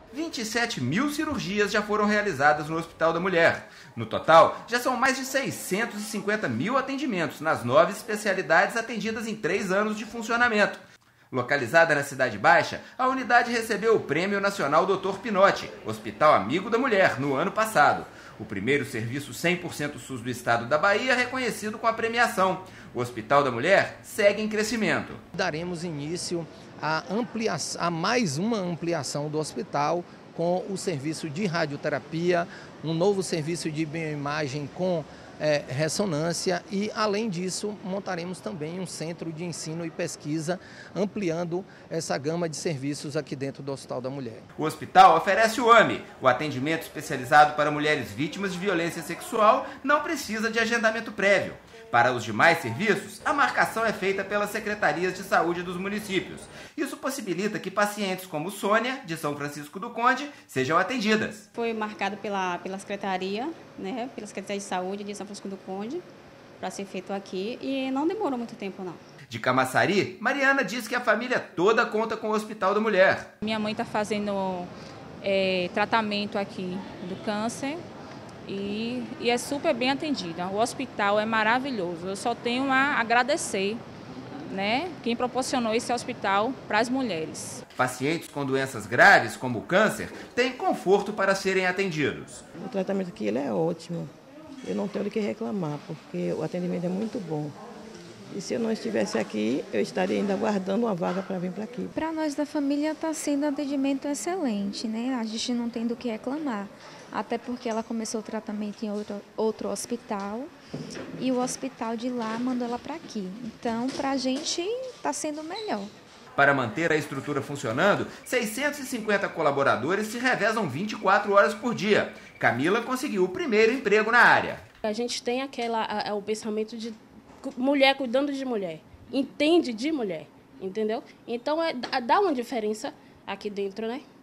27 mil cirurgias já foram realizadas no Hospital da Mulher. No total, já são mais de 650 mil atendimentos nas 9 especialidades atendidas em 3 anos de funcionamento. Localizada na Cidade Baixa, a unidade recebeu o Prêmio Nacional Dr. Pinotti, Hospital Amigo da Mulher, no ano passado. O primeiro serviço 100% SUS do estado da Bahia reconhecido com a premiação. O Hospital da Mulher segue em crescimento. Daremos início a mais uma ampliação do hospital com o serviço de radioterapia, um novo serviço de bioimagem com ressonância e, além disso, montaremos também um centro de ensino e pesquisa, ampliando essa gama de serviços aqui dentro do Hospital da Mulher. O hospital oferece o AME, o atendimento especializado para mulheres vítimas de violência sexual, não precisa de agendamento prévio. Para os demais serviços, a marcação é feita pelas secretarias de saúde dos municípios. Isso possibilita que pacientes como Sônia, de São Francisco do Conde, sejam atendidas. Foi marcado pela secretaria, pela Secretaria de Saúde de São Francisco do Conde, para ser feito aqui, e não demorou muito tempo, não. De Camaçari, Mariana diz que a família toda conta com o Hospital da Mulher. Minha mãe está fazendo tratamento aqui do câncer. E é super bem atendida. O hospital é maravilhoso. Eu só tenho a agradecer, quem proporcionou esse hospital para as mulheres. Pacientes com doenças graves, como o câncer, têm conforto para serem atendidos. O tratamento aqui ele é ótimo. Eu não tenho o que reclamar, porque o atendimento é muito bom. E se eu não estivesse aqui, eu estaria ainda aguardando uma vaga para vir para aqui. Para nós da família está sendo um atendimento excelente, A gente não tem do que reclamar. Até porque ela começou o tratamento em outro hospital e o hospital de lá mandou ela para aqui. Então, para a gente está sendo melhor. Para manter a estrutura funcionando, 650 colaboradores se revezam 24 horas por dia. Camila conseguiu o primeiro emprego na área. A gente tem o pensamento de mulher cuidando de mulher, entende de mulher, entendeu? Então, dá uma diferença aqui dentro,